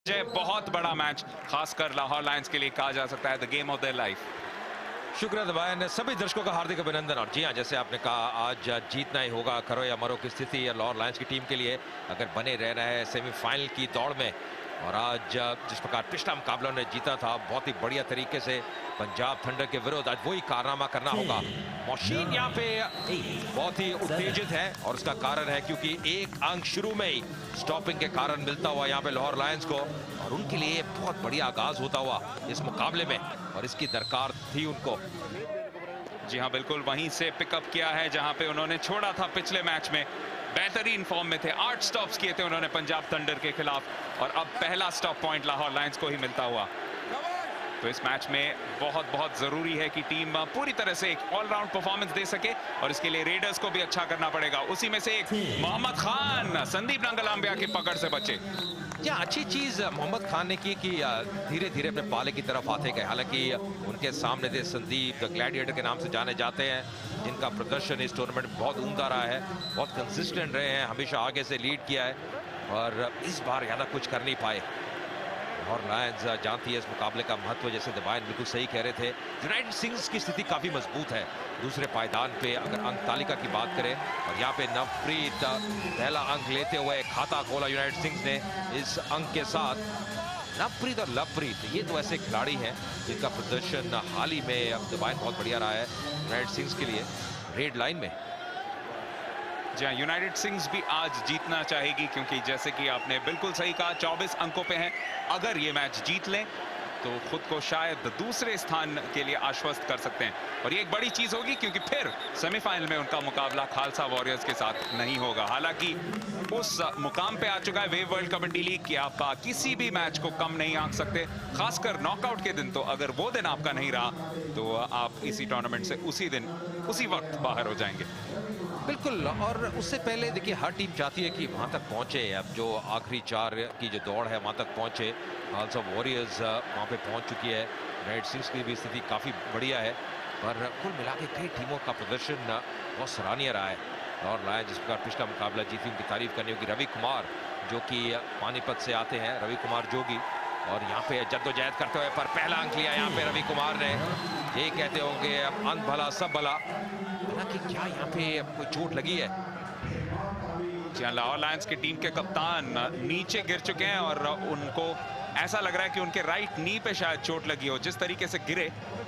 जय बहुत बड़ा मैच खासकर लाहौर लायंस के लिए कहा जा सकता है the game of their life. शुक्र दबायन सभी दर्शकों का हार्दिक अभिनंदन। और जी हाँ, जैसे आपने कहा आज जीतना ही होगा, करो या मरो की स्थिति है लाहौर लायंस की टीम के लिए अगर बने रहना है सेमीफाइनल की दौड़ में। और आज जिस प्रकार पिछला मुकाबला ने जीता था बहुत ही बढ़िया तरीके से पंजाब थंडर के विरुद्ध, आज वही कारनामा करना होगा। मशीन यहाँ पे बहुत ही उत्तेजित है और उसका कारण है क्योंकि एक अंक शुरू में ही स्टॉपिंग के कारण मिलता हुआ यहाँ पे लाहौर लायंस को, और उनके लिए बहुत बढ़िया आगाज होता हुआ इस मुकाबले में, और इसकी दरकार थी उनको। जी हाँ, बिल्कुल वहीं से पिकअप किया है जहां पे उन्होंने छोड़ा था पिछले मैच में। बेहतरीन फॉर्म में थे, 8 स्टॉप्स किए थे उन्होंने पंजाब थंडर के खिलाफ, और अब पहला स्टॉप पॉइंट लाहौर लायंस को ही मिलता हुआ। तो इस मैच में बहुत जरूरी है कि टीम पूरी तरह से एक ऑलराउंड परफॉर्मेंस दे सके, और इसके लिए रेडर्स को भी अच्छा करना पड़ेगा। उसी में से एक मोहम्मद खान संदीप नांगलाम्बिया की पकड़ से बचे। क्या अच्छी चीज मोहम्मद खान ने की कि धीरे धीरे अपने पाले की तरफ आते गए। हालांकि उनके सामने थे संदीप द ग्लैडिएटर के नाम से जाने जाते हैं, जिनका प्रदर्शन इस टूर्नामेंट में बहुत उम्दा रहा है, बहुत कंसिस्टेंट रहे हैं, हमेशा आगे से लीड किया है, और इस बार ज्यादा कुछ कर नहीं पाए। और लायंस जानती है इस मुकाबले का महत्व, जैसे दबायन बिल्कुल सही कह रहे थे। यूनाइटेड सिंग्स की स्थिति काफी मजबूत है दूसरे पायदान पे अगर अंक तालिका की बात करें, और यहाँ पे नवप्रीत पहला अंक लेते हुए खाता खोला यूनाइटेड सिंग्स ने इस अंक के साथ। नवप्रीत और लवप्रीत ये तो ऐसे खिलाड़ी हैं जिनका प्रदर्शन हाल ही में दबायन बहुत बढ़िया रहा है यूनाइटेड सिंग्स के लिए रेड लाइन में। जी हाँ, यूनाइटेड सिंग्स भी आज जीतना चाहेगी क्योंकि जैसे कि आपने बिल्कुल सही कहा 24 अंकों पे हैं। अगर ये मैच जीत लें तो खुद को शायद दूसरे स्थान के लिए आश्वस्त कर सकते हैं, और ये एक बड़ी चीज होगी क्योंकि फिर सेमीफाइनल में उनका मुकाबला खालसा वॉरियर्स के साथ नहीं होगा। हालांकि उस मुकाम पे आ चुका है वेव वर्ल्ड कबड्डी लीग कि आप किसी भी मैच को कम नहीं आंक सकते, खासकर नॉकआउट के दिन। तो अगर वो दिन आपका नहीं रहा तो आप इसी टूर्नामेंट से उसी दिन उसी वक्त बाहर हो जाएंगे। बिल्कुल, और उससे पहले देखिए हर टीम चाहती है कि वहां तक पहुंचे, अब जो आखिरी 4 की जो दौड़ है वहां तक पहुंचे। खालसा वॉरियर्स वहां पे पहुंच चुकी है, रेड सिंग्स की भी स्थिति काफी बढ़िया है, पर कुल मिला के कई टीमों का प्रदर्शन बहुत सराहनीय रहा है। और लायंस जिस प्रकार पिछला मुकाबला जीती, उनकी तारीफ करनी होगी। रवि कुमार जो कि पानीपत से आते हैं, रवि कुमार जोगी, और यहाँ पे जद्दोजहद करते हुए पर पहला अंक लिया यहाँ पे रवि कुमार ने। ये कहते होंगे अंत भला सब भला, हालांकि क्या यहाँ पे कोई चोट लगी है? जी, लाहौर लायंस की टीम के कप्तान नीचे गिर चुके हैं और उनको ऐसा लग रहा है कि उनके राइट नी पे शायद चोट लगी हो। जिस तरीके से गिरे,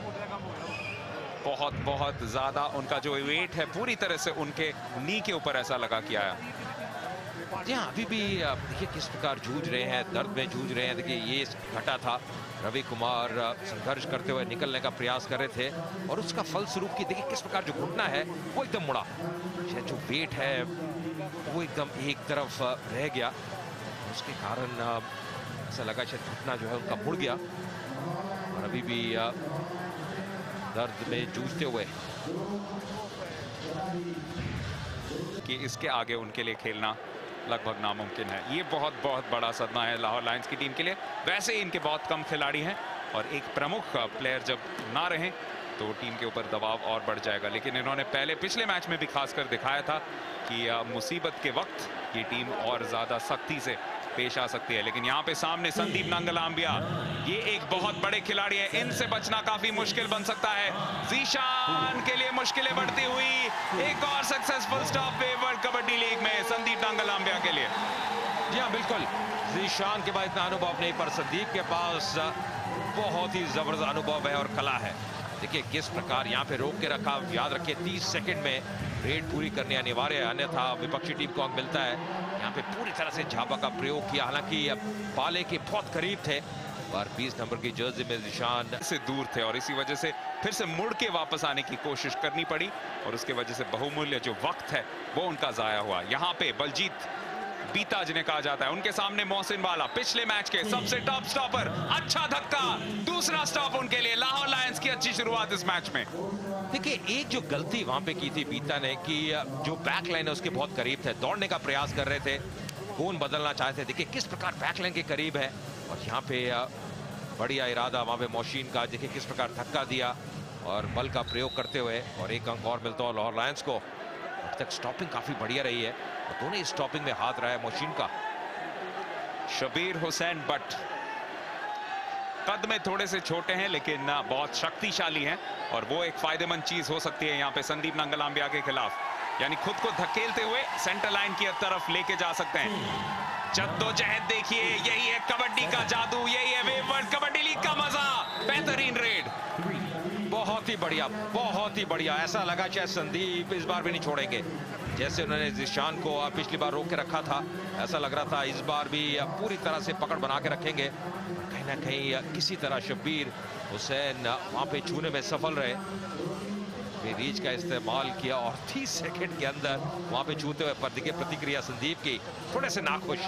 बहुत ज्यादा उनका जो वेट है पूरी तरह से उनके नी के ऊपर ऐसा लगा कि आया। जी हाँ, अभी भी देखिए किस प्रकार जूझ रहे हैं, दर्द में जूझ रहे हैं। देखिए ये घटा था, रवि कुमार संघर्ष करते हुए निकलने का प्रयास कर रहे थे, और उसका फलस्वरूप की देखिए किस प्रकार जो घुटना है वो एकदम मुड़ा, जो वेट है वो एकदम एक तरफ रह गया, उसके कारण ऐसा लगा शायद घुटना जो है उनका मुड़ गया, और अभी भी दर्द में जूझते हुए कि इसके आगे उनके लिए खेलना लगभग नामुमकिन है। ये बहुत बड़ा सदमा है लाहौर लायंस की टीम के लिए। वैसे ही इनके बहुत कम खिलाड़ी हैं, और एक प्रमुख प्लेयर जब ना रहे तो टीम के ऊपर दबाव और बढ़ जाएगा। लेकिन इन्होंने पिछले मैच में भी खासकर दिखाया था कि मुसीबत के वक्त ये टीम और ज्यादा सख्ती से पेश आ सकती है। लेकिन यहाँ पे सामने संदीप नांगलाम्बिया, ये एक बहुत बड़े खिलाड़ी है, इनसे बचना काफी मुश्किल बन सकता है। जीशान के लिए मुश्किलें बढ़ती हुई, एक और successful stop Wave World Kabaddi League में संदीप नांगलाम्बिया के लिए। जी हाँ, बिल्कुल, जीशान के पास इतना अनुभव नहीं, पर संदीप के पास बहुत ही जबरदस्त अनुभव है और कला है। देखिए किस प्रकार यहाँ पे रोक के रखा, याद रखिए 30 सेकंड में रेड पूरी करनी अनिवार्य है, अन्यथा विपक्षी टीम को अंक मिलता है। यहाँ पे पूरी तरह से झापा का प्रयोग किया, हालांकि पाले के बहुत करीब थे, पर 20 नंबर की जर्सी में निशान से दूर थे, और इसी वजह से फिर से मुड़ के वापस आने की कोशिश करनी पड़ी, और उसके वजह से बहुमूल्य जो वक्त है वो उनका जाया हुआ। यहाँ पे बलजीत बीता जिन्हें कहा जाता है, उनके सामने मोहसिन वाला, पिछले मैच के सबसे टॉप स्टॉपर। अच्छा धक्का, दूसरा स्टॉप उनके लिए। लाहौर लायंस की अच्छी शुरुआत इस मैच में। देखिए एक जो गलती वहां पे की थी बीता ने, कि जो बैक लाइन है उसके बहुत करीब थे, दौड़ने का प्रयास कर रहे थे, कोण बदलना चाहते थे। देखिए किस प्रकार बैक लाइन के करीब है, और यहाँ पे बढ़िया इरादा वहां पे मोहसिन का, देखिए किस प्रकार धक्का दिया और बल का प्रयोग करते हुए, और एक अंक और मिलता है लाहौर लायंस को। अब तक स्टॉपिंग काफी बढ़िया रही है, और दोनों ही स्टॉपिंग में हाथ रहा है मोहसिन का। शबीर हुसैन बट कद में थोड़े से छोटे हैं लेकिन बहुत शक्तिशाली हैं और वो एक फायदेमंद चीज हो सकती है यहाँ पे संदीप नंगलाम्बिया के खिलाफ, यानी खुद को धकेलते हुए सेंटर लाइन की तरफ लेके जा सकते हैं। जद्दोजहद देखिए, यही है कबड्डी का जादू, यही है वेव वर्ल्ड कबड्डी लीग का मजा। बेहतरीन रेड, बहुत ही बढ़िया, बहुत ही बढ़िया। ऐसा लगा शायद संदीप इस बार भी नहीं छोड़ेंगे, जैसे उन्होंने ज़ीशान को पिछली बार रोक के रखा था, ऐसा लग रहा था इस बार भी पूरी तरह से पकड़ बना के रखेंगे। कहीं ना कहीं किसी तरह शब्बीर हुसैन वहां पे छूने में सफल रहे, रीच का इस्तेमाल किया और 30 सेकंड के अंदर वहां पे छूते हुए। पर देखिए प्रतिक्रिया संदीप की, थोड़े से नाखुश।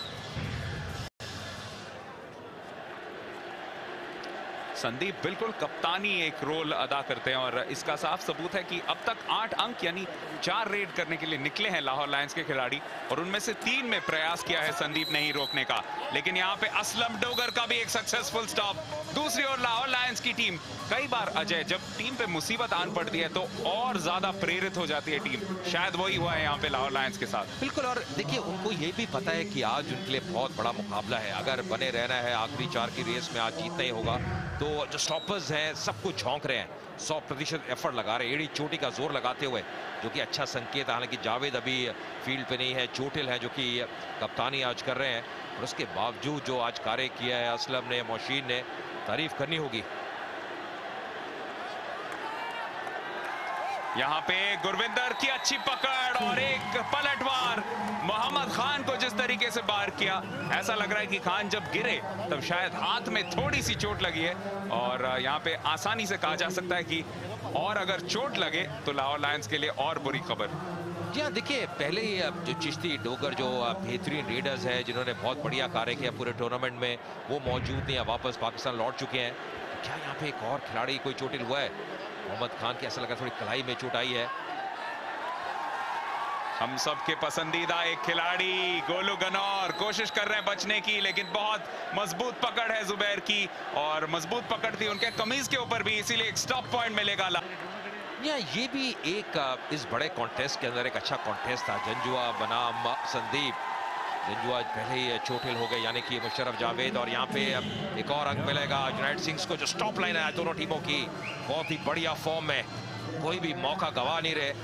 संदीप बिल्कुल कप्तानी एक रोल अदा करते हैं और इसका साफ सबूत है कि अब तक 8 अंक यानी 4 रेड करने के लिए निकले हैं लाहौर लायंस के खिलाड़ी और उनमें से 3 में प्रयास किया है संदीप ने ही रोकने का, लेकिन यहाँ पे असलम डोगर का भी एक सक्सेसफुल स्टॉप। दूसरी ओर लाहौर लायंस की टीम, कई बार अजय जब टीम पे मुसीबत आन पड़ती है तो और ज्यादा प्रेरित हो जाती है टीम, शायद वही हुआ है यहाँ पे लाहौर लायंस के साथ। बिल्कुल, और देखिए उनको ये भी पता है कि आज उनके लिए बहुत बड़ा मुकाबला है, अगर बने रहना है आखिरी 4 की रेस में, आज जीतना ही होगा। तो जो स्टॉपर्स हैं सब कुछ झोंक रहे हैं, 100% एफर्ट लगा रहे हैं, एड़ी चोटी का जोर लगाते हुए, जो कि अच्छा संकेत है। हालांकि जावेद अभी फील्ड पे नहीं है, चोटिल है जो कि कप्तानी आज कर रहे हैं, और उसके बावजूद जो आज कार्य किया है असलम ने, मोशीन ने, तारीफ करनी होगी। यहाँ पे गुरविंदर की अच्छी पकड़ और एक पलटवार, मोहम्मद खान को जिस तरीके से बार किया, ऐसा लग रहा है कि खान जब गिरे तब शायद हाथ में थोड़ी सी चोट लगी है और यहाँ पे आसानी से कहा जा सकता है कि और अगर चोट लगे तो लाहौर लायंस के लिए और बुरी खबर। जी हाँ, देखिए पहले ही जो चिश्ती डोगर जो बेहतरीन रेडर्स है जिन्होंने बहुत बढ़िया कार्य किया पूरे टूर्नामेंट में, वो मौजूद नहीं है, वापस पाकिस्तान लौट चुके हैं। क्या यहाँ पे एक और खिलाड़ी कोई चोटिल हुआ है? मोहम्मद खान की ऐसा लगा थोड़ी कलाई में चोट आई है। हम सबके पसंदीदा एक खिलाड़ी गोलू गनौर कोशिश कर रहे हैं बचने की, लेकिन बहुत मजबूत पकड़ है जुबैर की और मजबूत पकड़ थी उनके कमीज के ऊपर भी, इसीलिए एक स्टॉप पॉइंट मिलेगा। ये भी एक इस बड़े कॉन्टेस्ट के अंदर एक अच्छा कॉन्टेस्ट था। जंजुआ बनाम संदीप, जंजुआ पहले ही चोटिल हो गए यानी कि मुशर्रफ जावेद, और यहाँ पे एक और अंक मिलेगा यूनाइटेड सिंग्स को। जो स्टॉप लाइन है दोनों टीमों की बहुत ही बढ़िया फॉर्म में, कोई भी मौका गवा नहीं रहे।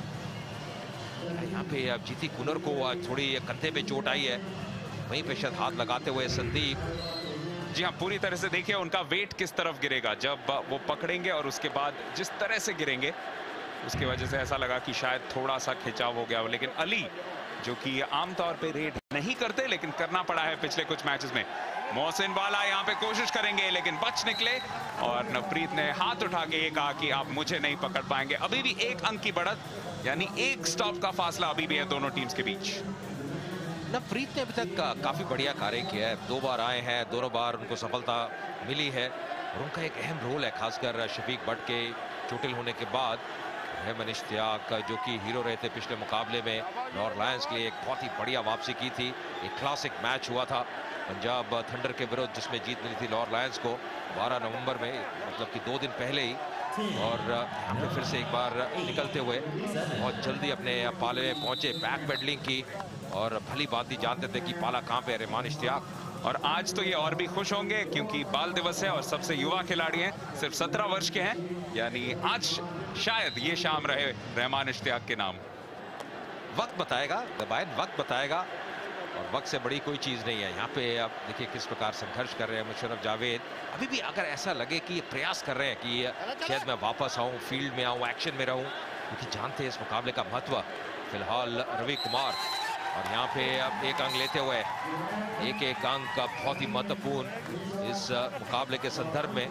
यहाँ पे अब जीती कुनर को थोड़ी कंधे पे चोट आई है, वहीं पे शायद हाथ लगाते हुए संदीप। जी हाँ, पूरी तरह से देखिए उनका वेट किस तरफ गिरेगा जब वो पकड़ेंगे और उसके बाद जिस तरह से गिरेंगे उसकी वजह से ऐसा लगा कि शायद थोड़ा सा खिंचाव हो गया हो, लेकिन अली जो कि आमतौर पे रेड नहीं करते लेकिन करना पड़ा है पिछले कुछ मैचेस में, मोहसिन वाला यहाँ पे कोशिश करेंगे लेकिन बच निकले और नवप्रीत ने हाथ उठा के ये कहा कि आप मुझे नहीं पकड़ पाएंगे। अभी भी 1 अंक की बढ़त यानी 1 स्टॉप का फासला अभी भी है दोनों टीम्स के बीच। नवप्रीत ने अभी तक काफी बढ़िया कार्य किया है, 2 बार आए हैं, दोनों बार उनको सफलता मिली है और उनका एक अहम रोल है, खासकर शफीक बट के चोटिल होने के बाद। रहमान इश्तियाक जो कि हीरो रहे थे पिछले मुकाबले में, लाहौर लायंस के लिए एक बहुत ही बढ़िया वापसी की थी। एक क्लासिक मैच हुआ था पंजाब थंडर के विरुद्ध जिसमें जीत मिली थी लाहौर लायंस को 12 नवंबर में, मतलब कि 2 दिन पहले ही। और यहाँ पे फिर से एक बार निकलते हुए बहुत जल्दी अपने पाले में पहुंचे, बैक पेडलिंग की और भली बात ही जानते थे कि पाला कहाँ पे है रहमान इश्तियाक। और आज तो ये और भी खुश होंगे क्योंकि बाल दिवस है और सबसे युवा खिलाड़ी हैं, सिर्फ 17 वर्ष के हैं, यानी आज शायद ये शाम रहे रहमान इश्तियाक के नाम। वक्त बताएगा दबाइन, वक्त बताएगा, और वक्त से बड़ी कोई चीज नहीं है। यहाँ पे आप देखिए किस प्रकार संघर्ष कर रहे हैं मुशर्रफ जावेद। अभी भी अगर ऐसा लगे कि ये प्रयास कर रहे हैं कि शायद मैं वापस आऊँ, फील्ड में आऊँ, एक्शन में रहूँ, क्योंकि जानते हैं इस मुकाबले का महत्व। फिलहाल रवि कुमार, और यहाँ पे अब 1 अंक लेते हुए, एक अंक का बहुत ही महत्वपूर्ण इस मुकाबले के संदर्भ में।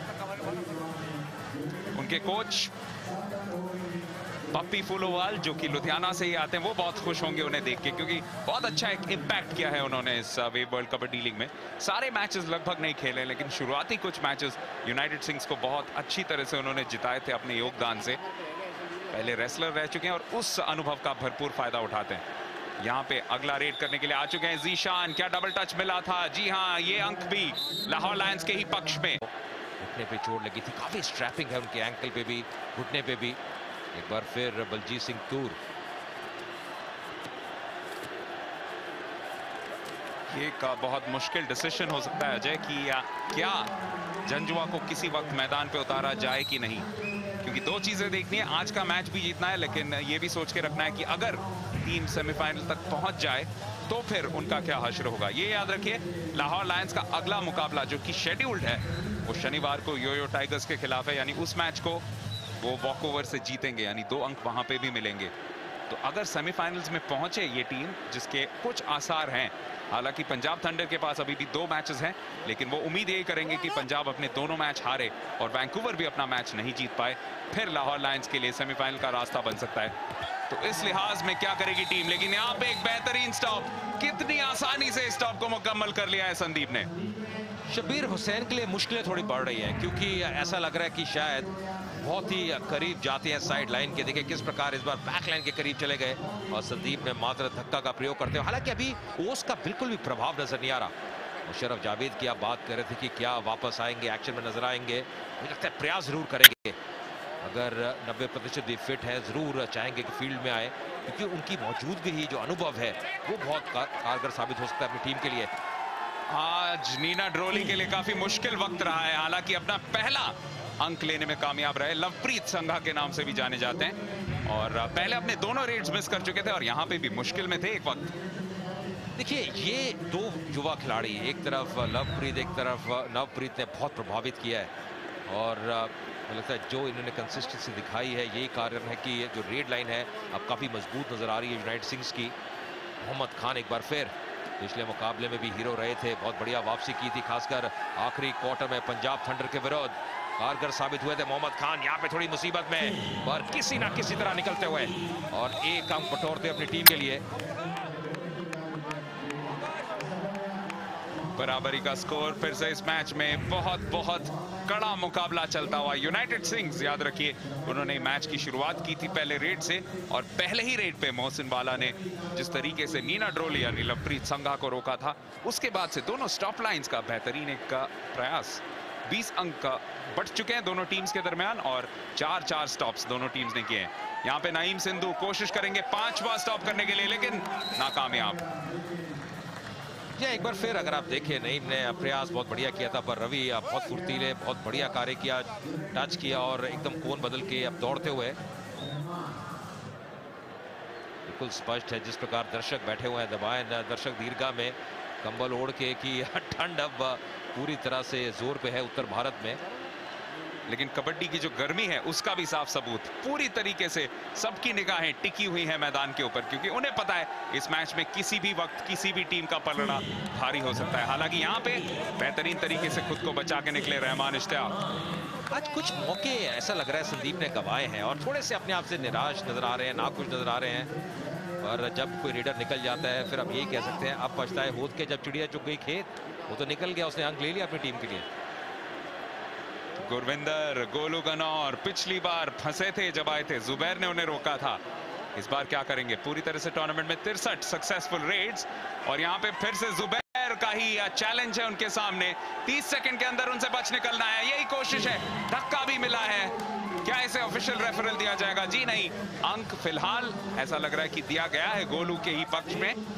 उनके कोच पप्पी फूलोवाल जो कि लुधियाना से ही आते हैं, वो बहुत खुश होंगे उन्हें देख के, क्योंकि बहुत अच्छा एक इम्पैक्ट किया है उन्होंने इस वेव वर्ल्ड कबड्डी लीग में। सारे मैचेस लगभग नहीं खेले लेकिन शुरुआती कुछ मैचेस यूनाइटेड सिंग्स को बहुत अच्छी तरह से उन्होंने जिताए थे अपने योगदान से। पहले रेसलर रह चुके हैं और उस अनुभव का भरपूर फायदा उठाते हैं। यहाँ पे अगला रेड करने के लिए आ चुके हैं ज़ीशान। क्या डबल टच मिला था? जी हाँ, ये अंक भी लाहौर लायंस के ही पक्ष में। घुटने पे चोट लगी थी, काफी स्ट्रैपिंग है उनके एंकल पे भी, घुटने पे भी। एक बार फिर बलजीत सिंह तूर, ये एक बहुत मुश्किल डिसीजन हो सकता है अजय कि क्या जंजुआ को किसी वक्त मैदान पे उतारा जाए कि नहीं, क्योंकि दो चीजें देखनी है। आज का मैच भी जीतना है, लेकिन ये भी सोच के रखना है कि अगर टीम सेमीफाइनल तक पहुंच जाए तो फिर उनका क्या हश्र होगा। ये याद रखिए, लाहौर लायंस का अगला मुकाबला जो कि शेड्यूल्ड है वो शनिवार को योयो टाइगर्स के खिलाफ है, यानी उस मैच को वो वॉकओवर से जीतेंगे, यानी 2 अंक वहां पे भी मिलेंगे। तो अगर सेमीफाइनल्स में पहुंचे ये टीम, जिसके कुछ आसार हैं, हालांकि पंजाब थंडर के पास अभी भी 2 मैचेस हैं, लेकिन वो उम्मीद यही करेंगे कि पंजाब अपने दोनों मैच हारे और वैंकूवर भी अपना मैच नहीं जीत पाए, फिर लाहौर लायंस के लिए सेमीफाइनल का रास्ता बन सकता है। तो इस लिहाज में क्या करेगी टीम, लेकिन यहाँ पे एक बेहतरीन स्टॉप, कितनी आसानी से स्टॉप को मुकम्मल कर लिया है संदीप ने। शब्बीर हुसैन के लिए मुश्किलें थोड़ी बढ़ रही हैं, क्योंकि ऐसा लग रहा है कि शायद बहुत ही करीब जाते हैं साइड लाइन के। देखिए किस प्रकार इस बार बैक लाइन के करीब चले गए और संदीप ने मात्र धक्का का प्रयोग करते हुए, हालांकि अभी ओस का बिल्कुल भी प्रभाव नजर नहीं आ रहा। मुशर्रफ जावेद की आप बात कर रहे थे कि क्या वापस आएंगे, एक्शन में नजर आएंगे, मुझे लगता है प्रयास जरूर करेंगे। अगर 90% भी फिट है, जरूर चाहेंगे कि फील्ड में आए, क्योंकि उनकी मौजूदगी ही जो अनुभव है वो बहुत कारगर साबित हो सकता है अपनी टीम के लिए। आज नीना ड्रोली के लिए काफी मुश्किल वक्त रहा है, हालांकि अपना पहला अंक लेने में कामयाब रहे। लवप्रीत संघा के नाम से भी जाने जाते हैं और पहले अपने दोनों रेड्स मिस कर चुके थे और यहाँ पे भी मुश्किल में थे एक वक्त। देखिए ये 2 युवा खिलाड़ी, एक तरफ लवप्रीत, एक तरफ नवप्रीत ने बहुत प्रभावित किया है और मुझे लगता है जो इन्होंने कंसिस्टेंसी दिखाई है यही कारण है कि जो रेड लाइन है अब काफी मजबूत नजर आ रही है यूनाइटेड सिंग्स की। मोहम्मद खान एक बार फिर पिछले मुकाबले में भी हीरो रहे थे, बहुत बढ़िया वापसी की थी, खासकर आखिरी क्वार्टर में पंजाब थंडर के विरुद्ध कारगर साबित हुए थे मोहम्मद खान। यहाँ पे थोड़ी मुसीबत में पर किसी ना किसी तरह निकलते हुए और 1 अंक बटोरते अपनी टीम के लिए। बराबरी का स्कोर फिर से इस मैच में बहुत कड़ा मुकाबला चलता हुआ। यूनाइटेड सिंग्स याद रखिए उन्होंने मैच की शुरुआत की थी पहले रेड से और पहले ही रेड पे मोहसिन बाला ने जिस तरीके से नीना ड्रोली यानी लवप्रीत संघा को रोका था, उसके बाद से दोनों स्टॉप लाइंस का बेहतरीन एक का प्रयास। 20 अंक का बढ़ चुके हैं दोनों टीम्स के दरमियान और 4-4 स्टॉप्स दोनों टीम्स ने किए हैं। यहाँ पे नईम सिंधु कोशिश करेंगे 5वां स्टॉप करने के लिए, लेकिन नाकामयाब। एक बार फिर अगर आप देखें, नईम ने प्रयास बहुत बढ़िया किया था, पर रवि बहुत फुर्तीले, बहुत बढ़िया कार्य किया, टच किया और एकदम कोन बदल के अब दौड़ते हुए। बिल्कुल स्पष्ट है जिस प्रकार दर्शक बैठे हुए हैं, दबाए दर्शक दीर्घा में कंबल ओढ़ के कि ठंड अब पूरी तरह से जोर पे है उत्तर भारत में। लेकिन कबड्डी की जो गर्मी है उसका भी साफ सबूत, पूरी तरीके से सबकी निगाहें टिकी हुई हैं मैदान के ऊपर, क्योंकि उन्हें पता है इस मैच में किसी भी वक्त किसी भी टीम का पलड़ा भारी हो सकता है। हालांकि यहाँ पे बेहतरीन तरीके से खुद को बचा के निकले रहमान इश्तियाक। आज कुछ मौके ऐसा लग रहा है संदीप ने गंवाए हैं और थोड़े से अपने आप से निराश नजर आ रहे हैं, नाखुश नजर आ रहे हैं। और जब कोई रीडर निकल जाता है फिर हम यही कह सकते हैं अब पछताए होत के जब चिड़िया चुग गई खेत, वो तो निकल गया, उसने अंक ले लिया अपनी टीम के लिए। गुरविंदर, गोलू गनौर पिछली बार फंसे थे जब आए थे, जुबैर ने उन्हें रोका था। इस बार क्या करेंगे, पूरी तरह से टूर्नामेंट में 63 सक्सेसफुल रेड्स और यहाँ पे फिर से जुबैर का ही चैलेंज है उनके सामने। 30 सेकंड के अंदर उनसे बच निकलना है, यही कोशिश है। धक्का भी मिला है, क्या इसे ऑफिशियल रेफरल दिया जाएगा? जी नहीं, अंक फिलहाल ऐसा लग रहा है कि दिया गया है गोलू के ही पक्ष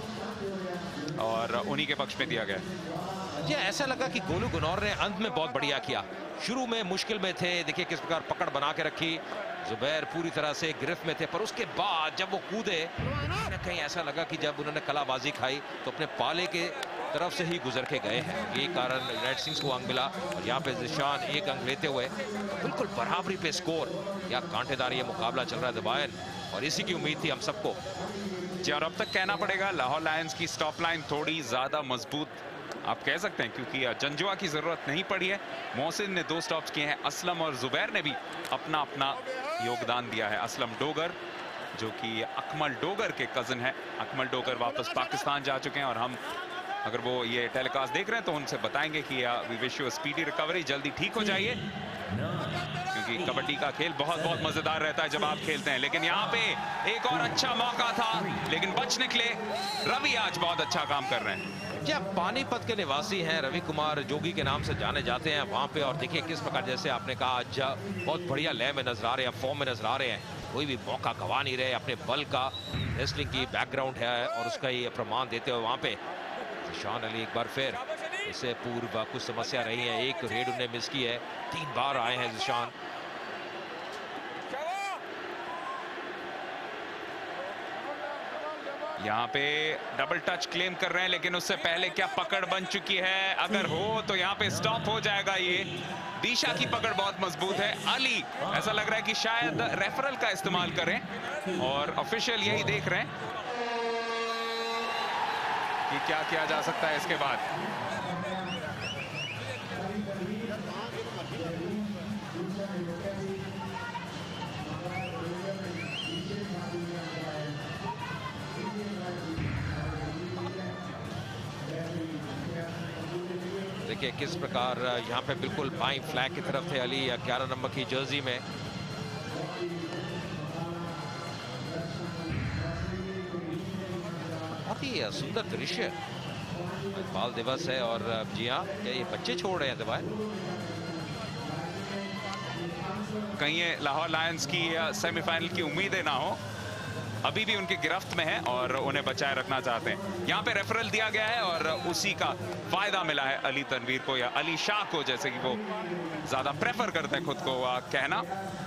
में और उन्हीं के पक्ष में दिया गया। ये ऐसा लगा कि गोलू गनौर ने अंत में बहुत बढ़िया किया, शुरू में मुश्किल में थे, देखिए किस प्रकार पकड़ बना के रखी, जुबैर पूरी तरह से गिरफ्त में थे, पर उसके बाद जब वो कूदे कहीं ऐसा लगा कि जब उन्होंने कलाबाजी खाई तो अपने पाले के तरफ से ही गुजर के गए हैं। यही कारण यूनाइटेड सिंग्स को अंक मिला और यहाँ पे जिशान 1 अंक लेते हुए बिल्कुल बराबरी पे स्कोर। या कांटेदार ये मुकाबला चल रहा है दबायन और इसी की उम्मीद थी हम सबको। जी, और अब तक कहना पड़ेगा लाहौर लायंस की स्टॉप लाइन थोड़ी ज्यादा मजबूत आप कह सकते हैं, क्योंकि जंजुआ की जरूरत नहीं पड़ी है। मोहसिन ने 2 स्टॉप्स किए हैं, असलम और जुबैर ने भी अपना अपना योगदान दिया है। असलम डोगर जो कि अकमल डोगर के कजन है, अकमल डोगर वापस पाकिस्तान जा चुके हैं और हम अगर वो ये टेलीकास्ट देख रहे हैं तो उनसे बताएंगे कि we wish you speedy recovery, जल्दी ठीक हो जाइए, क्योंकि कबड्डी का खेल बहुत मजेदार रहता है जब आप खेलते हैं। लेकिन यहाँ पे एक और अच्छा मौका था लेकिन बच निकले। रवि आज बहुत अच्छा काम कर रहे हैं। क्या पानीपत के निवासी हैं, रवि कुमार जोगी के नाम से जाने जाते हैं वहां पे, और देखिए किस प्रकार जैसे आपने कहा आज बहुत बढ़िया लय में नजर आ रहे हैं, फॉर्म में नजर आ रहे हैं, कोई भी मौका गवा नहीं रहे, अपने बल का रेसलिंग की बैकग्राउंड है और उसका ही प्रमाण देते हुए वहां पे ज़िशान अली एक बार फिर, इससे पूर्व कुछ समस्या रही है, एक रेड उन्हें मिस की है, 3 बार आए हैं ज़िशान। यहाँ पे डबल टच क्लेम कर रहे हैं, लेकिन उससे पहले क्या पकड़ बन चुकी है, अगर हो तो यहाँ पे स्टॉप हो जाएगा। ये दिशा की पकड़ बहुत मजबूत है। अली ऐसा लग रहा है कि शायद रेफरल का इस्तेमाल करें और ऑफिशियल यही देख रहे हैं कि क्या किया जा सकता है इसके बाद। देखिए किस प्रकार यहाँ पे बिल्कुल बाई फ्लैग की तरफ थे अली 11 नंबर की जर्सी में। बहुत ही सुंदर दृश्य, बाल दिवस है और जी हाँ, क्या ये बच्चे छोड़ रहे हैं दवाएं? कहीं ये लाहौर लायंस की सेमीफाइनल की उम्मीदें ना हो, अभी भी उनकी गिरफ्त में है और उन्हें बचाए रखना चाहते हैं। यहाँ पे रेफरल दिया गया है और उसी का फायदा मिला है अली तनवीर को या अली शाह को, जैसे कि वो ज्यादा प्रेफर करते हैं खुद को कहना।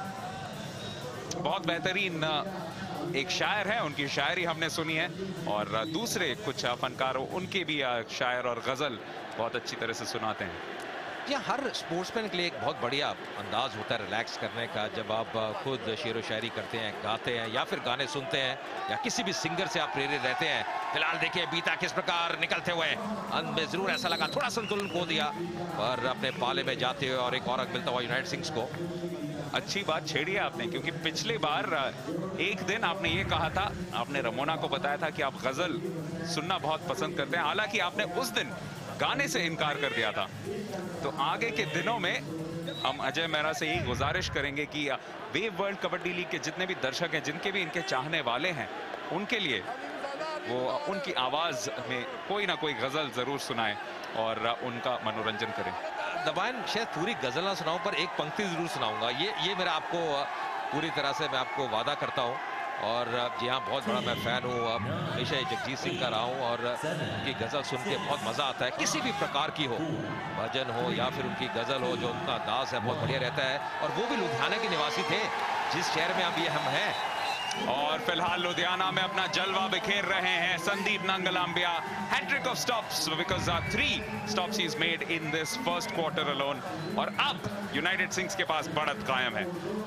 बहुत बेहतरीन एक शायर है, उनकी शायरी हमने सुनी है और दूसरे कुछ फनकारों उनके भी शायर और गजल बहुत अच्छी तरह से सुनाते हैं। यह हर स्पोर्ट्समैन के लिए एक बहुत बढ़िया अंदाज होता है रिलैक्स करने का, जब आप खुद शेर व शायरी करते हैं, गाते हैं या फिर गाने सुनते हैं या किसी भी सिंगर से आप प्रेरित रहते हैं। फिलहाल देखिए बीता किस प्रकार निकलते हुए, अंत में जरूर ऐसा लगा थोड़ा संतुलन खो दिया, पर अपने पाले में जाते हुए और एक और अंक मिलता हुआ यूनाइटेड सिंग्स को। अच्छी बात छेड़ी है आपने, क्योंकि पिछली बार एक दिन आपने ये कहा था, आपने रमोना को बताया था कि आप गजल सुनना बहुत पसंद करते हैं, हालांकि आपने उस दिन गाने से इनकार कर दिया था। तो आगे के दिनों में हम अजय मेहरा से यही गुजारिश करेंगे कि वेव वर्ल्ड कबड्डी लीग के जितने भी दर्शक हैं, जिनके भी इनके चाहने वाले हैं, उनके लिए वो उनकी आवाज में कोई ना कोई गजल जरूर सुनाएं और उनका मनोरंजन करें। दबान शायद पूरी गजल ना सुनाऊं, पर एक पंक्ति जरूर सुनाऊंगा, ये मेरा आपको पूरी तरह से मैं आपको वादा करता हूं। और जी हाँ, बहुत बड़ा मैं फैन हूँ, हमेशा जगजीत सिंह का रहा हूँ और उनकी गज़ल सुन के बहुत मज़ा आता है, किसी भी प्रकार की हो, भजन हो या फिर उनकी गज़ल हो, जो उनका अंदाज है बहुत बढ़िया रहता है। और वो भी लुधियाना के निवासी थे, जिस शहर में अब ये हम हैं। और फिलहाल लुधियाना में अपना जलवा बिखेर रहे हैं Sandeep Nanglambia. Hat trick of stops because 3 stops he is made in this first quarter alone. और अब यूनाइटेड सिंग्स के पास बढ़त कायम है।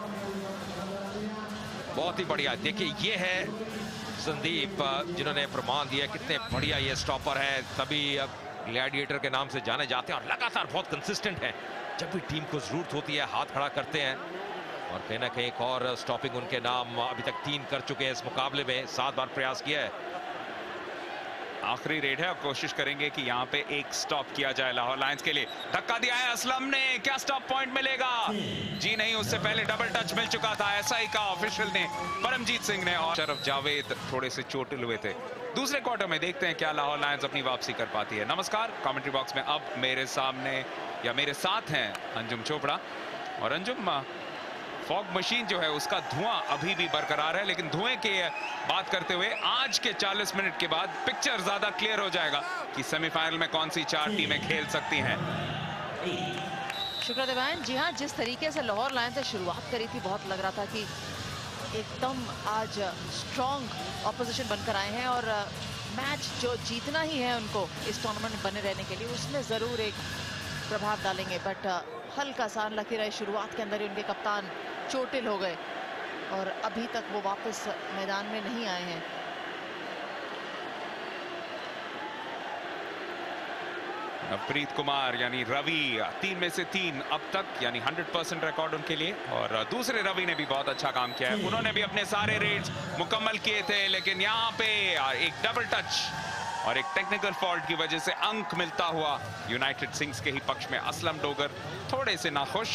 बहुत ही बढ़िया, देखिए ये है संदीप जिन्होंने प्रमाण दिया कितने बढ़िया ये स्टॉपर है, तभी ग्लैडिएटर के नाम से जाने जाते हैं और लगातार बहुत कंसिस्टेंट है। जब भी टीम को जरूरत होती है हाथ खड़ा करते हैं और कहीं ना कहीं एक और स्टॉपिंग उनके नाम अभी तक 3 कर चुके हैं इस मुकाबले में, 7 बार प्रयास किया है। आखिरी रेड है और कोशिश करेंगे कि यहाँ पे एक स्टॉप किया जाए लाहौर लायंस के लिए। धक्का दिया है असलम ने, क्या स्टॉप पॉइंट मिलेगा? जी नहीं, उससे पहले डबल टच मिल चुका था, ऐसा ही कहा ऑफिशियल ने, परमजीत सिंह ने। और शरफ जावेद थोड़े से चोटिल हुए थे। दूसरे क्वार्टर में देखते हैं क्या लाहौर लायंस अपनी वापसी कर पाती है। नमस्कार, कमेंट्री बॉक्स में अब मेरे सामने या मेरे साथ हैं अंजुम चोपड़ा। और अंजुम, फॉग मशीन जो है उसका धुआं अभी भी बरकरार है, लेकिन धुएं के बात करते हुए आज के 40 मिनट के बाद पिक्चर ज्यादा क्लियर हो जाएगा कि सेमीफाइनल में कौन सी 4 टीमें खेल सकती हैं। शुक्र देवान, जी हाँ, जिस तरीके से लाहौर लायंस से शुरुआत करी थी, बहुत लग रहा था कि एकदम आज स्ट्रॉन्ग ऑपोजिशन बनकर आए हैं और मैच जो जीतना ही है उनको इस टूर्नामेंट में बने रहने के लिए, उसमें जरूर एक प्रभाव डालेंगे। बट हल्का सा अनलकी रहे, शुरुआत के अंदर ही उनके कप्तान चोटिल हो गए और अभी तक वो वापस मैदान में नहीं आए हैं। प्रीत कुमार यानी रवि 3 में से 3 अब तक, यानी 100% रिकॉर्ड उनके लिए। और दूसरे रवि ने भी बहुत अच्छा काम किया है, उन्होंने भी अपने सारे रेड्स मुकम्मल किए थे, लेकिन यहाँ पे एक डबल टच और एक टेक्निकल फॉल्ट की वजह से अंक मिलता हुआ यूनाइटेड सिंग्स के ही पक्ष में। असलम डोगर थोड़े से नाखुश।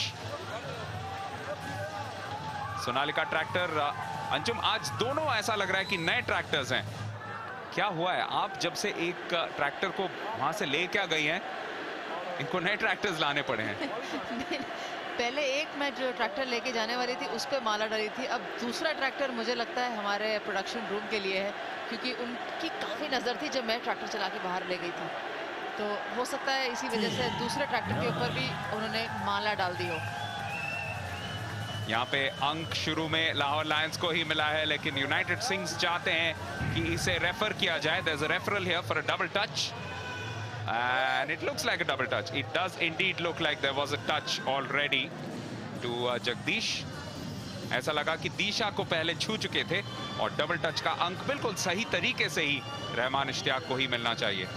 सोनालिका ट्रैक्टर, अंजुम आज दोनों ऐसा लग रहा है कि नए ट्रैक्टर्स हैं, क्या हुआ है? आप जब से एक ट्रैक्टर को वहां से ले क्या गई हैं, इनको नए ट्रैक्टर्स लाने पड़े हैं। पहले एक मैं जो ट्रैक्टर लेके जाने वाली थी उस पर माला डली थी, अब दूसरा ट्रैक्टर मुझे लगता है हमारे प्रोडक्शन रूम के लिए है, क्योंकि उनकी काफ़ी नज़र थी जब मैं ट्रैक्टर चला के बाहर ले गई थी। तो हो सकता है इसी वजह से दूसरे ट्रैक्टर के ऊपर भी उन्होंने माला डाल दी हो। यहाँ पे अंक शुरू में लाहौर लायंस को ही मिला है, लेकिन यूनाइटेड सिंग्स चाहते हैं कि इसे रेफर किया जाए। There is a referral here for a double touch and it looks like a double touch. It does indeed look like there was a touch already to Jagdish. ऐसा लगा कि दिशा को पहले छू चुके थे और डबल टच का अंक बिल्कुल सही तरीके से ही रहमान इश्तियाक को ही मिलना चाहिए।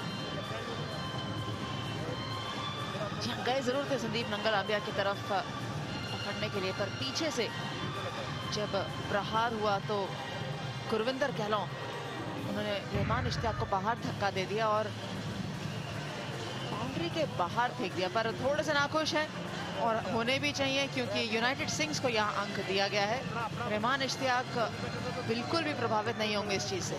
गए जरूर थे संदीप नंगलाम्बिया की तरफ पकड़ने के लिए, पर पीछे से जब प्रहार हुआ तो गुरविंदर कहलों उन्होंने रहमान इश्तियाक को बाहर धक्का दे दिया और बाउंड्री के बाहर फेंक दिया। पर थोड़े से नाखुश हैं और होने भी चाहिए, क्योंकि यूनाइटेड सिंग्स को यहाँ अंक दिया गया है। रहमान इश्तियाक बिल्कुल भी प्रभावित नहीं होंगे इस चीज से।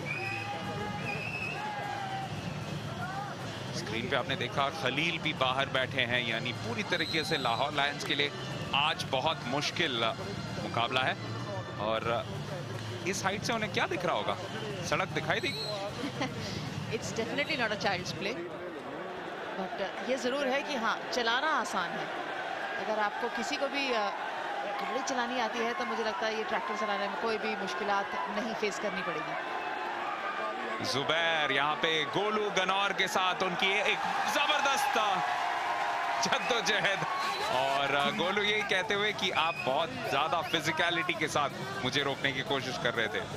स्क्रीन पे आपने देखा खलील भी बाहर बैठे हैं, यानी पूरी तरीके से लाहौर लायंस के लिए आज बहुत मुश्किल मुकाबला है। और इस हाइट से उन्हें क्या दिख रहा होगा? सड़क दिखाई दी? It's definitely not a child's play, but ये ज़रूर है कि हाँ, चलाना आसान है। अगर आपको किसी को भी गाड़ी चलानी आती है तो मुझे लगता है ये ट्रैक्टर चलाने में कोई भी मुश्किलात नहीं फेस करनी पड़ेगी। जुबैर यहाँ पे गोलू गनौर के साथ उनकी एक जबरदस्त जद्दोजहद, और गोलू यही कहते हुए कि आप बहुत ज्यादा फिजिकलिटी के साथ मुझे रोकने की कोशिश कर रहे थे।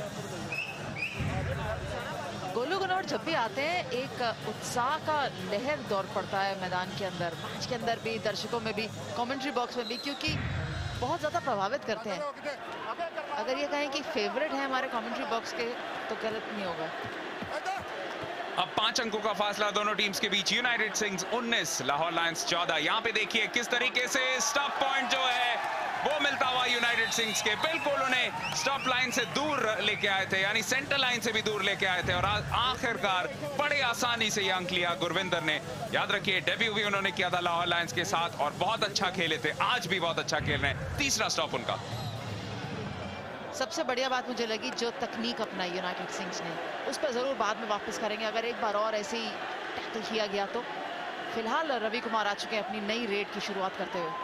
गोलू गनौर जब भी आते हैं एक उत्साह का लहर दौड़ पड़ता है मैदान के अंदर, मैच के अंदर भी, दर्शकों में भी, कमेंट्री बॉक्स में भी, क्योंकि बहुत ज़्यादा प्रभावित करते हैं। अगर ये कहें कि फेवरेट है हमारे कमेंट्री बॉक्स के तो गलत नहीं होगा। अब 5 अंकों का फासला दोनों टीम्स के बीच। United Singhs 19, Lahore lions 14। यहाँ पे देखिए किस तरीके से स्टॉप पॉइंट जो है वो मिलता हुआ यूनाइटेड सिंग्स के, बिल्कुल उन्हें स्टॉप लाइन से दूर लेके आए थे, यानी सेंटर लाइन से भी दूर लेके आए थे, और आखिरकार बड़े आसानी से ये अंक लिया गुरविंदर ने। याद रखिए डेब्यू भी उन्होंने किया था लाहौर लायंस के साथ और बहुत अच्छा खेले थे, आज भी बहुत अच्छा खेल रहे हैं। तीसरा स्टॉप उनका। सबसे बढ़िया बात मुझे लगी जो तकनीक अपनाई यूनाइटेड सिंग्स ने, उस पर जरूर बाद में वापस करेंगे अगर एक बार और ऐसे ही टैकल किया गया तो। फिलहाल रवि कुमार आ चुके हैं अपनी नई रेड की शुरुआत करते हुए।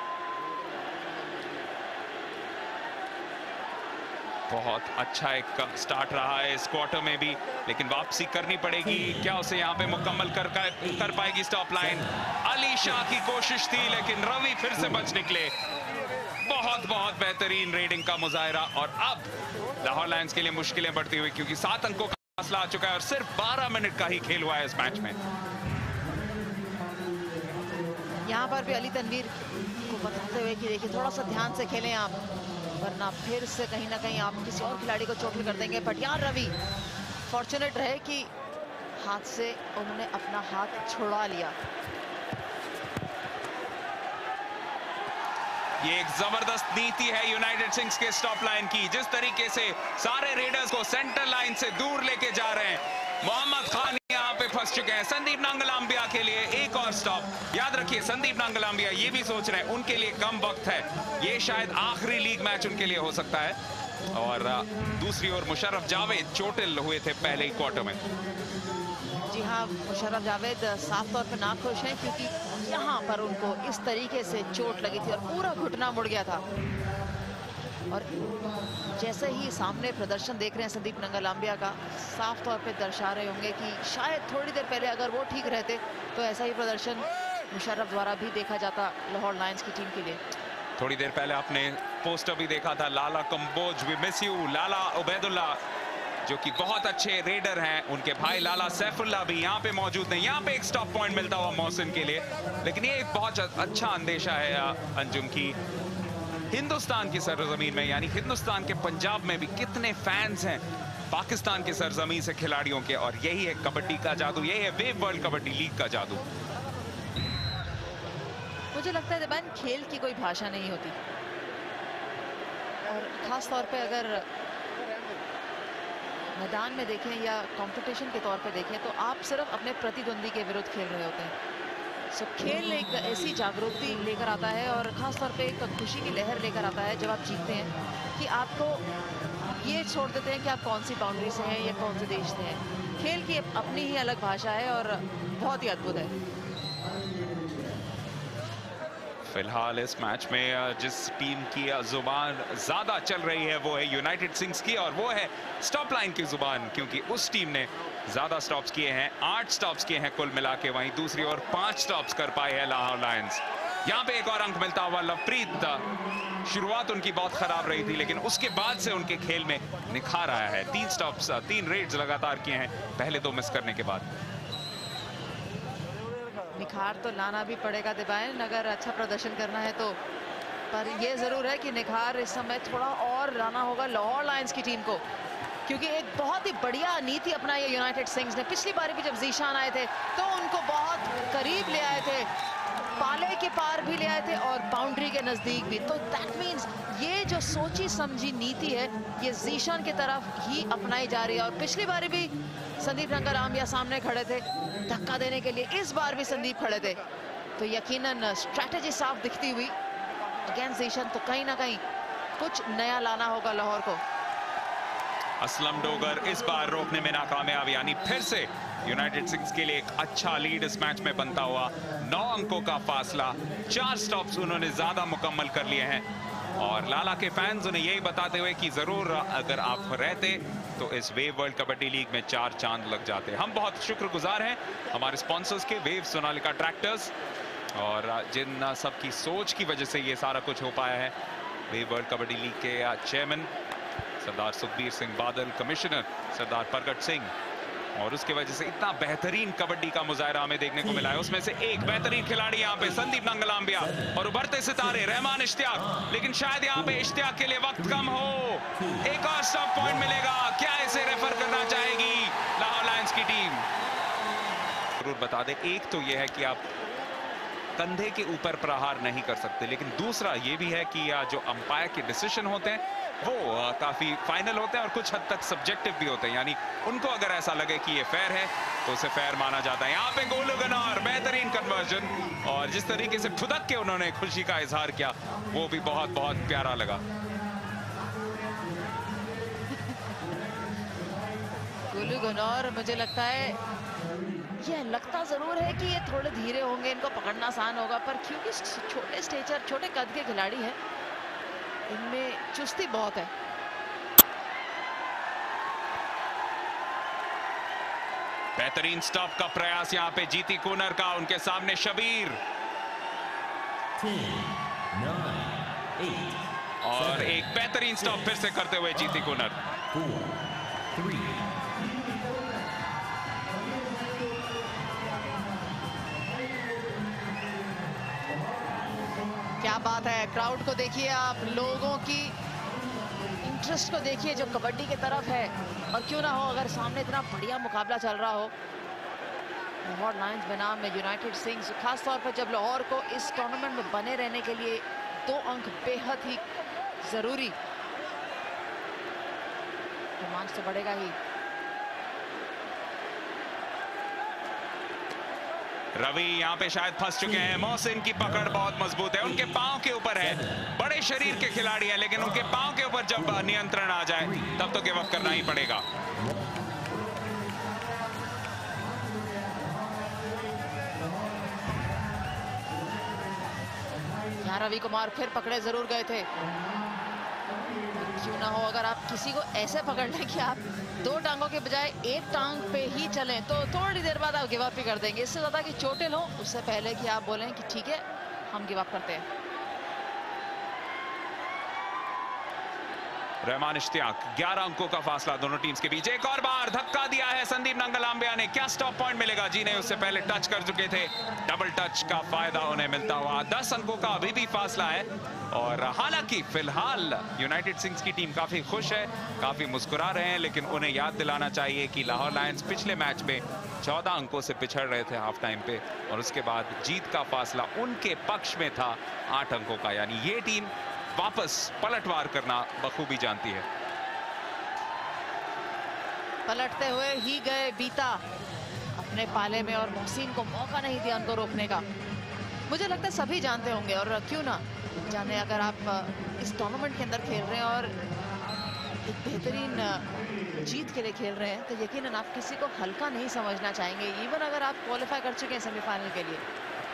बहुत अच्छा एक स्टार्ट रहा है इस क्वार्टर में भी, लेकिन वापसी करनी पड़ेगी। क्या उसे यहाँ पे मुकम्मल कर पाएगी स्टॉप लाइन? अली शाह की कोशिश थी लेकिन रवि फिर से बच निकले। बहुत बहुत बेहतरीन रेडिंग का मुजाहिरा, और अब लाहौर लायंस के लिए मुश्किलें बढ़ती हुई, क्योंकि 7 अंकों का फासला आ चुका है और सिर्फ 12 मिनट का ही खेल हुआ है इस मैच में। यहाँ पर भी अली तनवीर को बताते हुए कि देखिए थोड़ा सा ध्यान से खेलें आप, वरना फिर से कहीं ना कहीं आप किसी और खिलाड़ी को चोट कर देंगे। बट यार रवि फॉर्चुनेट रहे कि हाथ से उन्होंने अपना हाथ छुड़ा लिया। ये एक जबरदस्त नीति है यूनाइटेड सिंग्स के स्टॉप लाइन की, जिस तरीके से सारे रेडर्स को सेंटर लाइन से दूर लेके जा रहे हैं। मोहम्मद खान यहाँ पे फंस चुके हैं। संदीप नांगलाम्बिया के लिए एक और स्टॉप। याद रखिए संदीप नांगलाम्बिया ये भी सोच रहे हैं उनके लिए कम वक्त है, ये शायद आखिरी लीग मैच उनके लिए हो सकता है। और दूसरी ओर मुशर्रफ जावेद चोटिल हुए थे पहले ही क्वार्टर में। जी हाँ, मुशर्रफ जावेद साफ तौर पर नाखुश हैं क्योंकि यहाँ पर उनको इस तरीके से चोट लगी थी और पूरा घुटना मुड़ गया था। और जैसे ही सामने प्रदर्शन देख रहे हैं संदीप नांगलाम्बिया का, साफ तौर पे दर्शा रहे होंगे कि शायद थोड़ी देर पहले अगर वो ठीक रहते तो ऐसा ही प्रदर्शन मुशर्रफ द्वारा भी देखा जाता लाहौर लायंस की टीम के लिए। थोड़ी देर पहले आपने पोस्टर भी देखा था, Lala Kamboj we miss you. Lala Ubaidullah जो कि बहुत अच्छे रेडर हैं, उनके भाई लाला सैफुल्ला भी यहाँ पे मौजूद हैं। यहाँ पे एक स्टॉप पॉइंट मिलता हुआ मोहसिन के लिए, लेकिन ये एक बहुत अच्छा अंदेशा है अंजुम की हिंदुस्तान की सरजमीन में, यानी हिंदुस्तान के पंजाब में भी कितने फैंस हैं पाकिस्तान के सरजमीन से खिलाड़ियों के, और यही है कबड्डी का जादू, यही है वेव वर्ल्ड कबड्डी लीग का जादू। मुझे लगता है दबान खेल की कोई भाषा नहीं होती, और खास तौर पे अगर मैदान में देखें या कंपटीशन के तौर पे देखें तो आप सिर्फ अपने प्रतिद्वंदी के विरुद्ध खेल रहे होते हैं। सो खेल एक ऐसी जागरूकता लेकर आता है और ख़ास तौर पे एक खुशी की लहर लेकर आता है जब आप जीतते हैं कि आपको ये छोड़ देते हैं कि आप कौन सी बाउंड्री से हैं या कौन से देश से हैं। खेल की अपनी ही अलग भाषा है और बहुत ही अद्भुत है। फिलहाल इस मैच में जिस टीम की जुबान ज्यादा चल रही है वो है यूनाइटेड सिंग्स की, और वो है स्टॉप लाइन की जुबान, क्योंकि उस टीम ने ज्यादा स्टॉप्स किए हैं, 8 स्टॉप्स किए हैं कुल मिला के। वहीं दूसरी ओर 5 स्टॉप्स कर पाए हैं लाहौर लायंस। यहाँ पे एक और अंक मिलता हुआ लवप्रीत। शुरुआत उनकी बहुत खराब रही थी, लेकिन उसके बाद से उनके खेल में निखार आया है। 3 स्टॉप्स, 3 रेड्स लगातार किए हैं पहले 2 मिस करने के बाद। निखार तो लाना भी पड़ेगा दिबायन, अगर अच्छा प्रदर्शन करना है तो। पर ये जरूर है कि निखार इस समय थोड़ा और लाना होगा लाहौर लायंस की टीम को, क्योंकि एक बहुत ही बढ़िया नीति अपनाई है यूनाइटेड सिंग्स ने। पिछली बार भी जब जीशान आए थे तो उनको बहुत करीब ले आए थे, पाले के पार भी ले आए थे और बाउंड्री के नजदीक भी। तो दैट मींस ये जो सोची समझी नीति है ये जीशान की तरफ ही अपनाई जा रही है। और पिछली बार भी संदीप नंगलाम्बिया सामने खड़े थे धक्का देने के लिए, इस बार भी संदीप खड़े थे, तो यकीनन स्ट्रैटेजी साफ दिखती हुई अगेंस्ट जीशान। तो कहीं ना कहीं कुछ नया लाना होगा लाहौर को। असलम डोगर इस बार रोकने में नाकामयाब, यानी फिर से यूनाइटेड सिंग्स के लिए एक अच्छा लीड इस मैच में बनता हुआ। 9 अंकों का फासला, 4 स्टॉप्स उन्होंने ज्यादा मुकम्मल कर लिए हैं। और लाला के फैंस उन्हें यही बताते हुए कि जरूर अगर आप रहते तो इस वेव वर्ल्ड कबड्डी लीग में 4 चांद लग जाते। हम बहुत शुक्रगुजार हैं हमारे स्पॉन्सर्स के, वेव सोनालिका ट्रैक्टर्स, और जिन सब की सोच की वजह से ये सारा कुछ हो पाया है। वेव वर्ल्ड कबड्डी लीग के चेयरमैन सरदार सुखबीर सिंह बादल, कमिश्नर सरदार प्रगट सिंह, और उसके वजह से इतना बेहतरीन कबड्डी का मुजाहरा हमें देखने को मिला है। उसमें से एक बेहतरीन खिलाड़ी यहाँ पे संदीप नंगलाम्बिया और उभरते सितारे रहमान इश्तियाक, लेकिन शायद यहाँ पे इश्तियाक के लिए वक्त कम हो। एक और स्टॉप पॉइंट मिलेगा, क्या इसे रेफर करना चाहेगी लाहौर लायंस की टीम? जरूर बता दें, एक तो यह है कि आप कंधे के ऊपर प्रहार नहीं कर सकते, लेकिन दूसरा ये भी है कि जो अंपायर के डिसीजन होते हैं वो काफी फाइनल होते हैं और कुछ हद तक सब्जेक्टिव भी होते हैं, यानी उनको अगर ऐसा लगे कि ये फेयर है तो उसे फेयर माना जाता है। यहाँ पे गोलू गनौर बेहतरीन कन्वर्जन, और जिस तरीके से फुदक के उन्होंने खुशी का इजहार किया वो भी बहुत बहुत प्यारा लगा। गोलू गनौर, मुझे लगता है ये लगता जरूर है कि ये थोड़े धीरे होंगे, इनको पकड़ना आसान होगा, पर क्योंकि छोटे स्टेचर, छोटे कद के खिलाड़ी हैं, इनमें चुस्ती बहुत है। बेहतरीन स्टॉप का प्रयास यहाँ पे जीती कूनर का, उनके सामने शबीर 10, 9, 8, और एक बेहतरीन स्टॉप फिर से करते हुए जीती कूनर। 4, 3, क्या बात है, क्राउड को देखिए आप, लोगों की इंटरेस्ट को देखिए जो कबड्डी की तरफ है। और क्यों ना हो, अगर सामने इतना बढ़िया मुकाबला चल रहा हो, लाहौर लायंस बनाम में यूनाइटेड सिंग्स, खास तौर पर जब लाहौर को इस टूर्नामेंट में बने रहने के लिए 2 अंक बेहद ही जरूरी, रोमांच तो बढ़ेगा ही। रवि यहाँ पे शायद फंस चुके हैं, मोहसिन की पकड़ बहुत मजबूत है, उनके पांव के ऊपर है, बड़े शरीर के खिलाड़ी हैं, लेकिन उनके पांव के ऊपर जब नियंत्रण आ जाए तब तो गिव अप करना ही पड़ेगा। यहाँ रवि कुमार फिर पकड़े जरूर गए थे, क्यों ना हो, अगर आप किसी को ऐसे पकड़ लें कि आप 2 टांगों के बजाय 1 टांग पे ही चलें तो थोड़ी देर बाद आप गिव अप ही कर देंगे। इससे ज्यादा कि चोटिल हो उससे पहले कि आप बोलें कि ठीक है हम गिव अप करते हैं। रहमान इश्तियाक, 11 अंकों का फासला दोनों टीम्स के बीच। एक और बार धक्का दिया है संदीप नंगलाम्बिया ने, क्या स्टॉप पॉइंट मिलेगा? जी नहीं, उससे पहले टच कर चुके थे, डबल टच का फायदा उन्हें मिलता हुआ। 10 अंकों का अभी भी फासला है, और हालांकि फिलहाल यूनाइटेड सिंग्स की टीम काफी खुश है, काफी मुस्कुरा रहे हैं, लेकिन उन्हें याद दिलाना चाहिए कि लाहौर लायंस पिछले मैच में 14 अंकों से पिछड़ रहे थे हाफ टाइम पे, और उसके बाद जीत का फासला उनके पक्ष में था 8 अंकों का, यानी ये टीम वापस पलटवार करना बखूबी जानती है। पलटते हुए ही गए बीता, अब अपने पाले में और मोहसिन को मौका नहीं दिया उनको रोकने का। मुझे लगता है सभी जानते होंगे, और क्यों ना जाने, अगर आप इस टूर्नामेंट के अंदर खेल रहे हैं और एक बेहतरीन जीत के लिए खेल रहे हैं, तो यकीनन आप किसी को हल्का नहीं समझना चाहेंगे, इवन अगर आप क्वालिफाई कर चुके हैं सेमीफाइनल के लिए।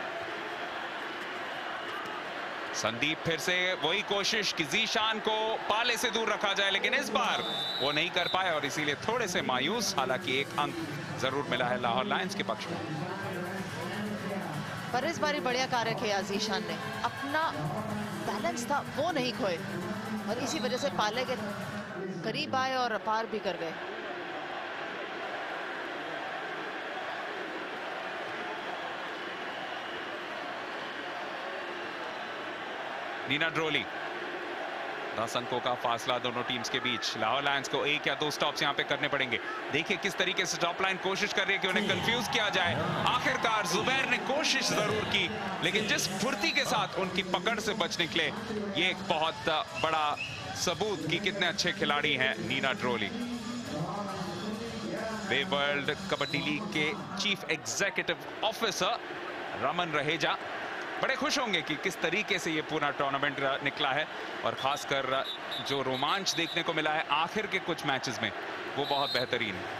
संदीप फिर से वही कोशिश कि जीशान को पाले से दूर रखा जाए, लेकिन इस बार वो नहीं कर पाए और इसीलिए थोड़े से मायूस। हालांकि एक अंक जरूर मिला है लाहौर लायंस के पक्ष में। पर इस बारी बढ़िया कार्य किया जीशान ने, अपना बैलेंस था वो नहीं खोए और इसी वजह से पाले के करीब आए और पार भी कर गए। नीना ड्रोली, 10 अंकों का फासला दोनों टीम्स के बीच। लाहौर लायंस को 1 या 2 स्टॉप्स यहां पे करने पड़ेंगे। देखिए किस तरीके से टॉप लाइन कोशिश कर रही है कि उन्हें कंफ्यूज किया जाए। आखिरकार जुबैर ने कोशिश जरूर की, लेकिन जिस फुर्ती के साथ उनकी पकड़ से बच निकले, ये एक बहुत बड़ा सबूत कि कितने अच्छे खिलाड़ी हैं Neena Droli. Wave World Kabaddi League के chief executive officer Raman Raheja बड़े खुश होंगे कि किस तरीके से ये पूरा टूर्नामेंट निकला है, और खासकर जो रोमांच देखने को मिला है आखिर के कुछ मैचेस में, वो बहुत बेहतरीन है।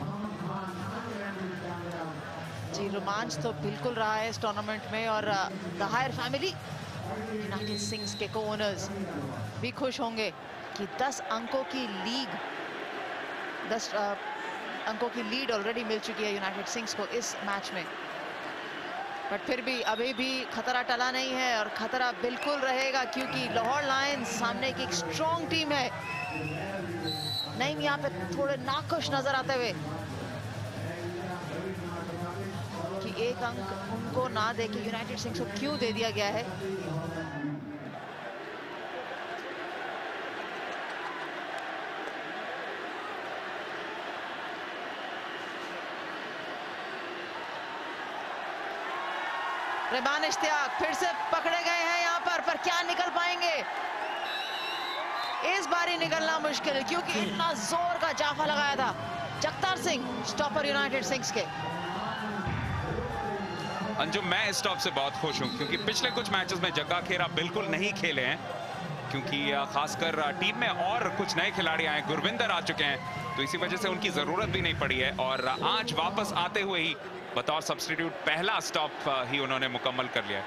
जी, रोमांच तो बिल्कुल रहा है इस टूर्नामेंट में, और the Hayer family United Singhs के को-ओनर्स भी खुश होंगे कि 10 अंकों की लीग 10 अंकों की लीड ऑलरेडी मिल चुकी है यूनाइटेड सिंग्स को इस मैच में। बट फिर भी अभी भी खतरा टला नहीं है, और खतरा बिल्कुल रहेगा क्योंकि लाहौर लायंस सामने की एक स्ट्रॉन्ग टीम है। नहीं, यहाँ पे थोड़े नाखुश नजर आते हुए कि एक अंक उनको ना दे के यूनाइटेड सिंग्स को क्यों दे दिया गया है। रेबान इश्तियाक फिर से पकड़े गए हैं यहाँ पर क्या निकल पाएंगे? इस बार ही निकलना मुश्किल है क्योंकि इतना जोर का जाफा लगाया था जगतार सिंह, स्टॉपर यूनाइटेड सिंग्स के। अंजुम, मैं इस स्टॉप से बहुत खुश हूं क्योंकि पिछले कुछ मैचेस में जग्गा खेरा बिल्कुल नहीं खेले हैं, क्योंकि खासकर टीम में और कुछ नए खिलाड़ी आए, गुरविंदर आ चुके हैं, तो इसी वजह से उनकी जरूरत भी नहीं पड़ी है। और आज वापस आते हुए ही बतौर सब्स्टिट्यूट पहला स्टॉप ही उन्होंने मुकम्मल कर लिया।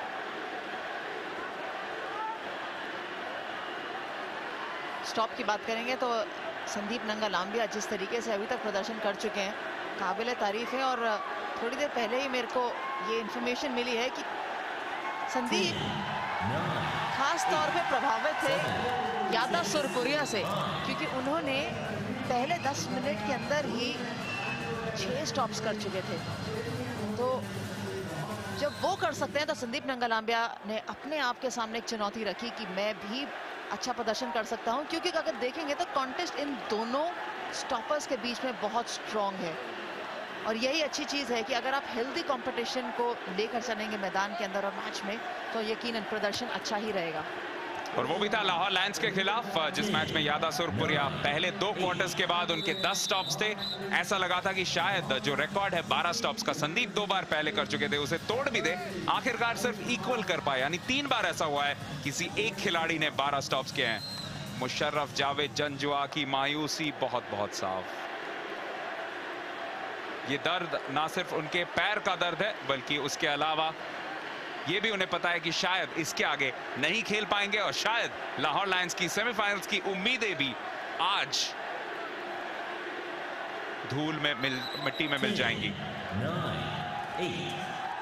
स्टॉप की बात करेंगे तो संदीप नंगालांबिया जिस तरीके से अभी तक प्रदर्शन कर चुके हैं, काबिल तारीफ है। और थोड़ी देर पहले ही मेरे को ये इंफॉर्मेशन मिली है कि संदीप खास तौर पे प्रभावित थे यादा सुरपुरिया से, क्योंकि उन्होंने पहले 10 मिनट के अंदर ही 6 स्टॉप्स कर चुके थे। तो जब वो कर सकते हैं तो संदीप नंगालांबिया ने अपने आप के सामने एक चुनौती रखी कि मैं भी अच्छा प्रदर्शन कर सकता हूं, क्योंकि अगर देखेंगे तो कॉन्टेस्ट इन दोनों स्टॉपर्स के बीच में बहुत स्ट्रॉन्ग है। और यही अच्छी चीज़ है कि अगर आप हेल्दी कंपटीशन को लेकर चलेंगे मैदान के अंदर और मैच में, तो यकीनन प्रदर्शन अच्छा ही रहेगा। और वो भी था लाहौर लायंस के खिलाफ, जिस मैच में यादा सुरपुरिया पहले 2 क्वार्टर्स के बाद उनके 10 स्टॉप्स थे। ऐसा लगा था कि शायद जो रिकॉर्ड है 12 स्टॉप्स का संदीप 2 बार पहले कर चुके थे, उसे तोड़ भी दे। आखिरकार सिर्फ इक्वल कर पाए, यानी 3 बार ऐसा हुआ है किसी एक खिलाड़ी ने 12 स्टॉप्स किए हैं। मुशर्रफ जावेद जंजुआ की मायूसी बहुत बहुत साफ। ये दर्द ना सिर्फ उनके पैर का दर्द है, बल्कि उसके अलावा ये भी उन्हें पता है कि शायद इसके आगे नहीं खेल पाएंगे, और शायद लाहौर लायंस की सेमीफाइनल्स की उम्मीदें भी आज धूल में मिट्टी में मिल जाएंगी। 9, 8.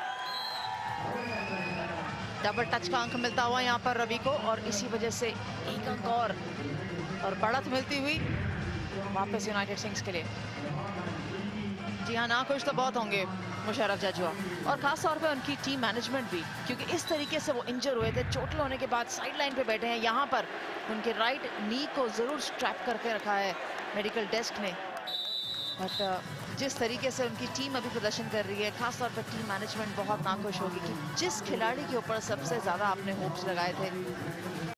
डबल टच का अंक मिलता हुआ यहाँ पर रवि को, और इसी वजह से एक अंक और बढ़त मिलती हुई वापस यूनाइटेड सिंग्स के लिए। जी हाँ, ना खुश तो बहुत होंगे मुशर्रफ जजुआ, और खास तौर पे उनकी टीम मैनेजमेंट भी, क्योंकि इस तरीके से वो इंजर हुए थे, चोट होने के बाद साइड लाइन पे बैठे हैं। यहाँ पर उनके राइट नी को जरूर स्ट्रैप करके रखा है मेडिकल डेस्क ने, बट जिस तरीके से उनकी टीम अभी प्रदर्शन कर रही है, खास तौर पर टीम मैनेजमेंट बहुत नाखुश होगी कि जिस खिलाड़ी के ऊपर सबसे ज्यादा आपने होप्स लगाए थे